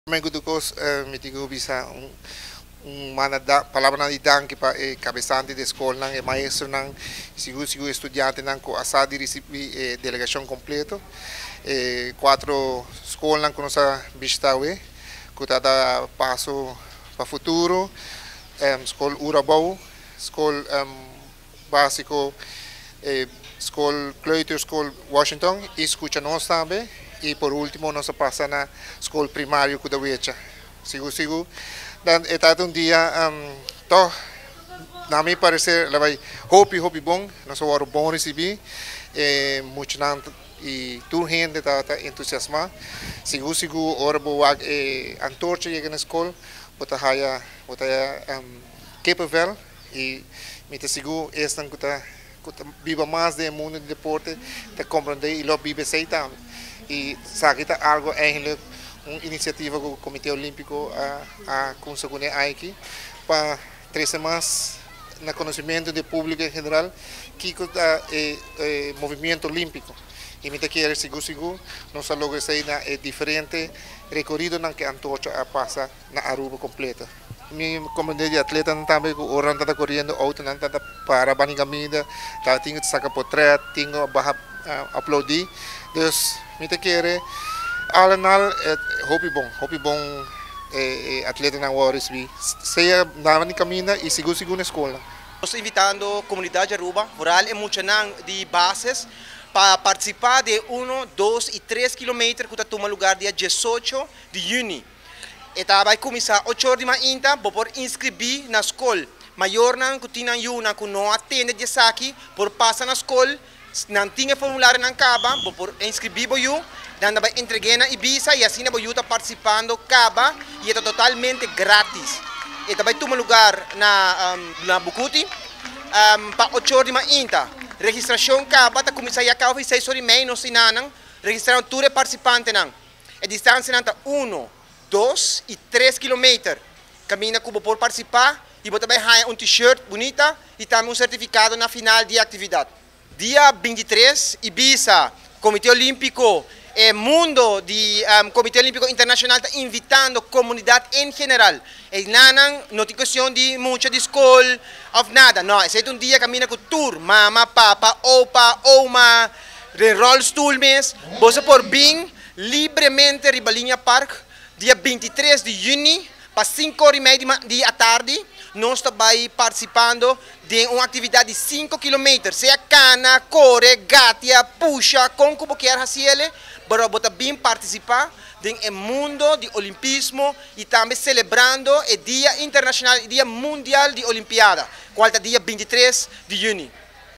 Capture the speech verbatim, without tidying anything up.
Mengudukos mitigo bisa um, um mana da, palavra na idanki pa e cabeçante de escola nang e maestro nang sigu sigu estudiante nang ko asadi recebi e delegação completo e quatro escola nang conosa bistawe ko tada passo para futuro um, escola Urabau escola um, básico e escola Cloitor escola Washington e escucha nós também. E por último, nós passa na escola primária da Uecha. Sigo, sigo. Dan é um dia, um, to, na minha parecer, ela vai hopi, hopi bom, nós vamos bom receber. E muito não e tu gente está tá entusiasmado. Sigo, sigo, ora boa e antorcha chega na escola, bota haya, bota um, capável e me te sigo esta que tá viva mais do mundo do deporte, te compreender e lo vive sei também. E sabe que algo é uma iniciativa do Comitê Olímpico a a conseguir aqui para três semanas no conhecimento do público em geral que é o movimento olímpico e me quer seguro seguro não só logo sei na é diferente recorrido não que antocha a passa na Aruba completa mi comunidade de atleta não também o orang tá correndo outro não tá para banigamida tá tinha que sacar portrait tinha barra uploadar dus me quer al en al hoop bom hoop bom eh, atleta na Warris bi seja na caminha e seguro seguro na escola. Estou invitando a comunidade Aruba, rural e Muchanang de bases para participar de um, dois e três quilômetros que está no lugar dia dezoito de junho. E vai começar oito horas da manhã, por inscrever na escola. Maior não que tinha uma que não atende de aqui, por passar na escola, não tinha formulário na caba, por inscrever eu, dan vai entregar na Ibiza e assim eu estou participando caba e é totalmente grátis. E vai tomar lugar na um, na Bucuti um, para oito horas da manhã. Registração caba está começar a cabo seis horas e meia no sinanang, registraram todos os participantes nang. A distância nang um, dois e três quilômetros. Caminha que por participar e você vai ganhar um t-shirt bonita e também um certificado na final de atividade. Dia vinte e três, Ibiza, Comitê Olímpico e mundo de um, Comitê Olímpico Internacional está invitando a comunidade em geral. E não não tem questão de muita de escola ou nada. Não, esse é um dia que caminha com tour, mama, papa, opa, oma, rollstool mes. Você por bem livremente Ribalinha Park, dia vinte e três de junho, para cinco horas e meia da tarde. Nós estamos participando de uma atividade de cinco quilômetros, seja cana, corre, gatia, puxa, com como quer fazer, para você bem participar do mundo de olimpismo e também celebrando o Dia Internacional e Dia Mundial de Olimpiada, qual é o dia vinte e três de junho.